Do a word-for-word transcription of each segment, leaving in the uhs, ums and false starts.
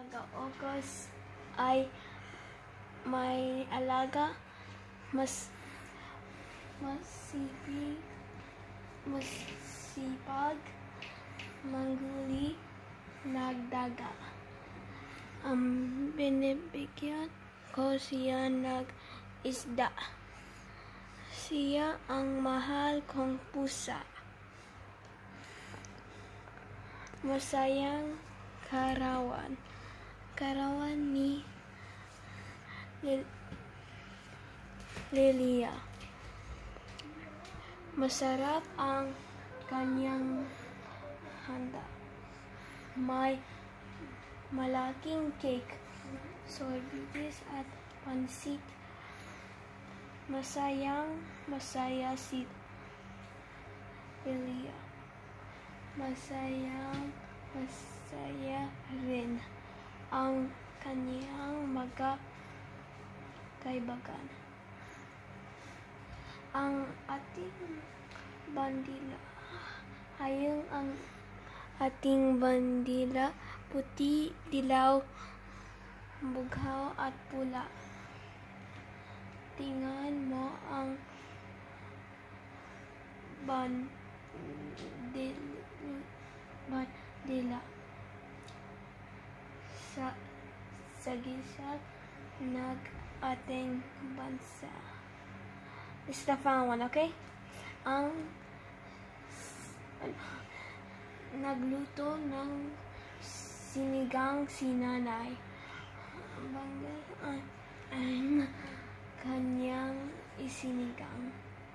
Taga-Ogos ay may alaga, mas masipag, masipag, manghuli, nagdaga. Ang binibigyan ko siya ng isda. Siya ang mahal kong pusa. Masayang karawan. Karawan ni Lil Lilia. Masarap ang kanyang handa. May malaking cake, sorbetes at pansit. Masayang masaya si Lilia. Masayang masaya rin ang kanyang mga kaibigan. Ang ating bandila, hayong ang ating bandila, puti, dilaw, bughaw at pula. Tingnan mo ang bandil, bandila sa sagisag ng ating bansa. This is the final one, okay? Ang nagluto ng sinigang si nanay. Bangga ang kanyang isinigang.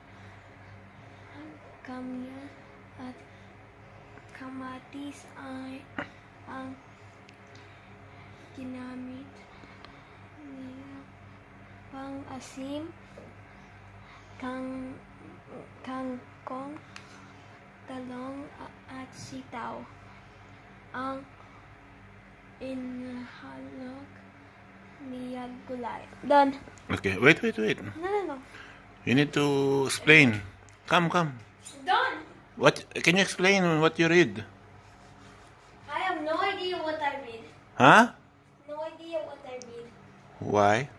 Kamya at kamatis ay ang ginamit niya pang-asim. Kang kangkong, talong at sitaw ang inhalog niya gulay. Done. Okay, wait, wait, wait. No, no, no. You need to explain. Come, come. Done. What? Can you explain what you read? I have no idea what I read. Huh? No idea what I read. Why?